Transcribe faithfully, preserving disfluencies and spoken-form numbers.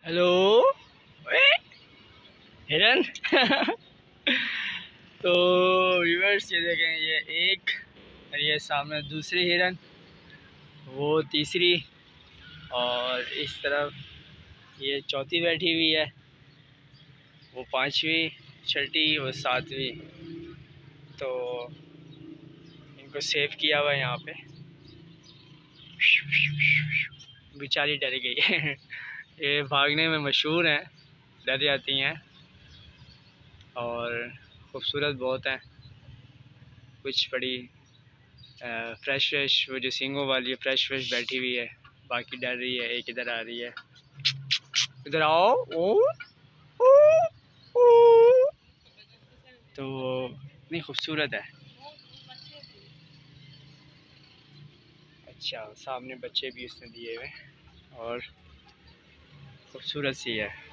Hello हिरन। तो viewers ये देखें, ये एक और ये सामने दूसरी हिरन, वो तीसरी और इस तरफ ये चौथी बैठी हुई है, वो पांचवी, छठी, वो सातवीं। तो इनको सेव किया हुआ है यहाँ पे। बेचारी डर गई है। ये भागने में मशहूर हैं, डर जाती हैं और ख़ूबसूरत बहुत हैं। कुछ बड़ी फ्रेश फ्रेश, वो जो सींगों वाली है, फ्रेश फ्रेश बैठी हुई है, बाकी डर रही है। एक इधर आ रही है, इधर आओ। ओ, ओ, ओ। तो इतनी खूबसूरत है। अच्छा, सामने बच्चे भी उसने दिए हुए और खूबसूरत सी है।